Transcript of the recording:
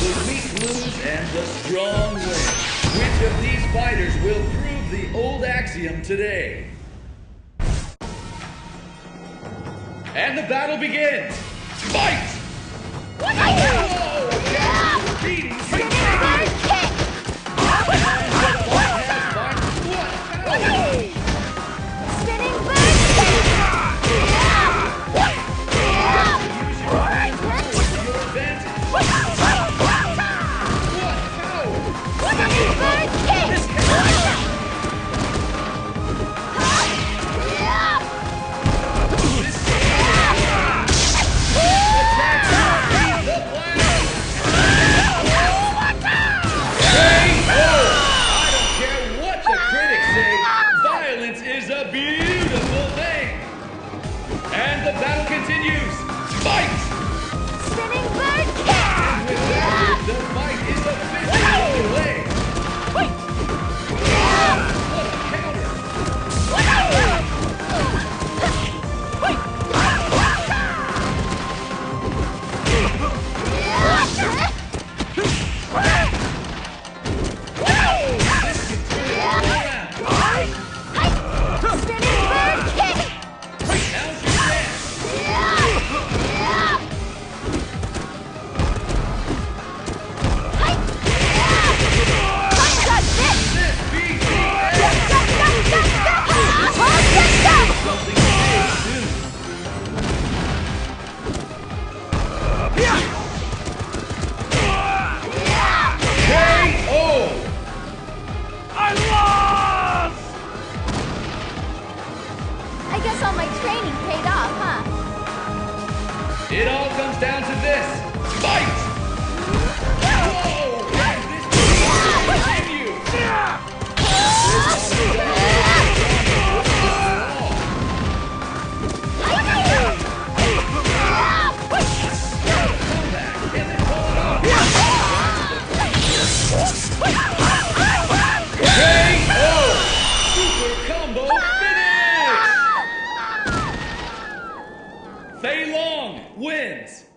The weak lose and the strong win. Which of these fighters will prove the old axiom today? And the battle begins. Fight! Is a beautiful thing. And the battle continues. Fight! Spinning bird kick! And with that, the fight is officially underway. What a counter! I guess all my training paid off, huh? It all comes down to this. Fight! Whoa! Can this continue? Super combo finish! Fei Long wins!